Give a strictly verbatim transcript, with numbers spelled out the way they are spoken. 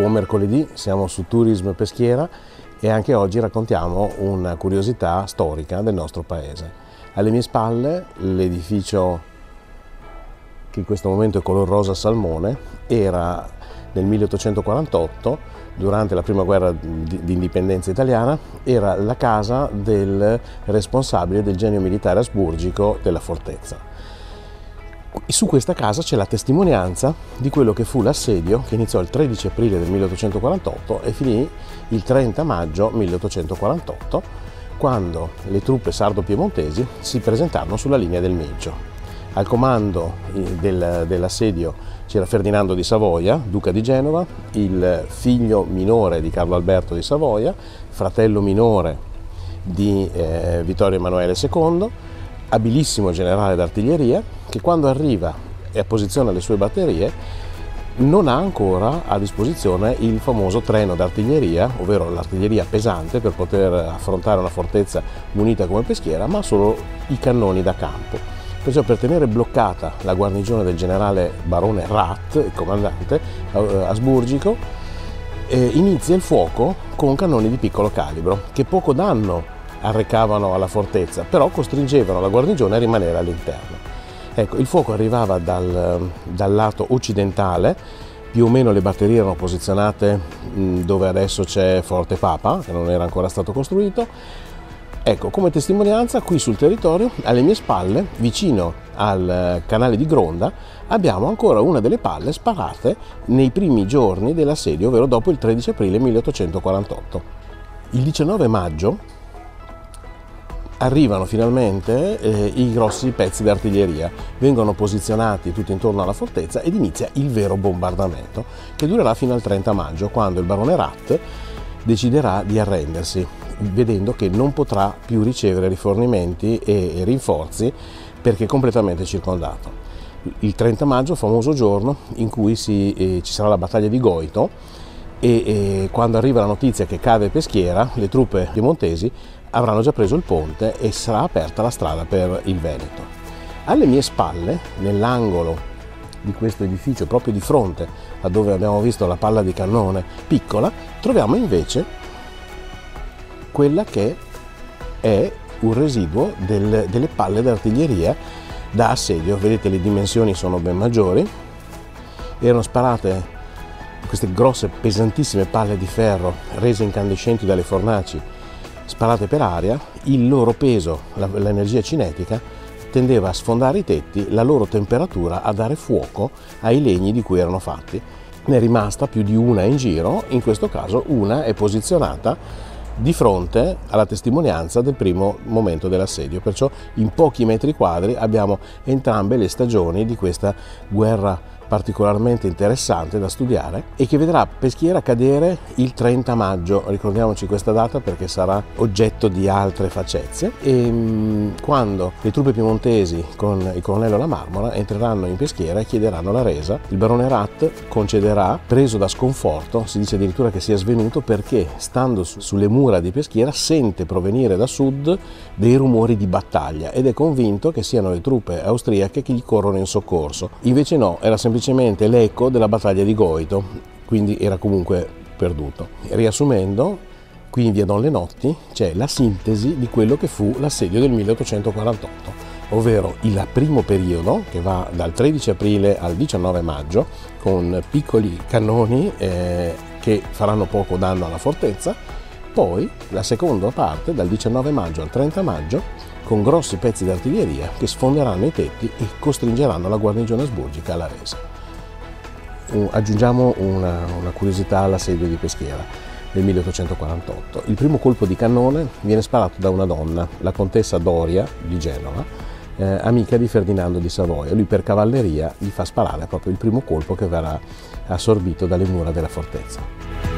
Buon mercoledì, siamo su Tourism Peschiera e anche oggi raccontiamo una curiosità storica del nostro paese. Alle mie spalle l'edificio, che in questo momento è color rosa salmone, era nel milleottocentoquarantotto, durante la prima guerra di indipendenza italiana, era la casa del responsabile del genio militare asburgico della fortezza. Su questa casa c'è la testimonianza di quello che fu l'assedio, che iniziò il tredici aprile del milleottocentoquarantotto e finì il trenta maggio milleottocentoquarantotto, quando le truppe sardo-piemontesi si presentarono sulla linea del Mincio. Al comando del, dell'assedio c'era Ferdinando di Savoia, duca di Genova, il figlio minore di Carlo Alberto di Savoia, fratello minore di eh, Vittorio Emanuele secondo, abilissimo generale d'artiglieria, che quando arriva e apposiziona le sue batterie non ha ancora a disposizione il famoso treno d'artiglieria, ovvero l'artiglieria pesante per poter affrontare una fortezza munita come Peschiera, ma solo i cannoni da campo. Perciò, per tenere bloccata la guarnigione del generale barone Rath, il comandante asburgico, eh, inizia il fuoco con cannoni di piccolo calibro che poco danno arrecavano alla fortezza, però costringevano la guarnigione a rimanere all'interno. Ecco, il fuoco arrivava dal, dal lato occidentale, più o meno le batterie erano posizionate mh, dove adesso c'è Forte Papa, che non era ancora stato costruito. Ecco, come testimonianza, qui sul territorio, alle mie spalle, vicino al canale di Gronda, abbiamo ancora una delle palle sparate nei primi giorni dell'assedio, ovvero dopo il tredici aprile milleottocentoquarantotto. Il diciannove maggio arrivano finalmente eh, i grossi pezzi d'artiglieria, vengono posizionati tutti intorno alla fortezza ed inizia il vero bombardamento, che durerà fino al trenta maggio, quando il barone Rath deciderà di arrendersi, vedendo che non potrà più ricevere rifornimenti e rinforzi perché è completamente circondato. Il trenta maggio, famoso giorno in cui si, eh, ci sarà la battaglia di Goito, e, e quando arriva la notizia che cade Peschiera, le truppe piemontesi avranno già preso il ponte e sarà aperta la strada per il Veneto. Alle mie spalle, nell'angolo di questo edificio, proprio di fronte a dove abbiamo visto la palla di cannone piccola, troviamo invece quella che è un residuo del, delle palle d'artiglieria da assedio. Vedete, le dimensioni sono ben maggiori, erano sparate queste grosse, pesantissime palle di ferro rese incandescenti dalle fornaci, sparate per aria. Il loro peso, l'energia cinetica, tendeva a sfondare i tetti, la loro temperatura a dare fuoco ai legni di cui erano fatti. Ne è rimasta più di una in giro, in questo caso una è posizionata di fronte alla testimonianza del primo momento dell'assedio, perciò in pochi metri quadri abbiamo entrambe le stagioni di questa guerra particolarmente interessante da studiare e che vedrà Peschiera cadere il trenta maggio. Ricordiamoci questa data perché sarà oggetto di altre facezie, e mh, quando le truppe piemontesi con il colonnello La Marmora entreranno in Peschiera e chiederanno la resa, il barone Rath concederà, preso da sconforto, si dice addirittura che sia svenuto, perché stando su, sulle mura di Peschiera sente provenire da sud dei rumori di battaglia ed è convinto che siano le truppe austriache che gli corrono in soccorso. Invece no, era semplicemente l'eco della battaglia di Goito, quindi era comunque perduto. Riassumendo, qui in via Don Lenotti c'è la sintesi di quello che fu l'assedio del milleottocentoquarantotto, ovvero il primo periodo che va dal tredici aprile al diciannove maggio, con piccoli cannoni eh, che faranno poco danno alla fortezza, poi la seconda parte dal diciannove maggio al trenta maggio, con grossi pezzi d'artiglieria che sfonderanno i tetti e costringeranno la guarnigione asburgica alla resa. Uh, aggiungiamo una, una curiosità all'assedio di Peschiera del milleottocentoquarantotto. Il primo colpo di cannone viene sparato da una donna, la contessa Doria di Genova, eh, amica di Ferdinando di Savoia. Lui, per cavalleria, gli fa sparare proprio il primo colpo che verrà assorbito dalle mura della fortezza.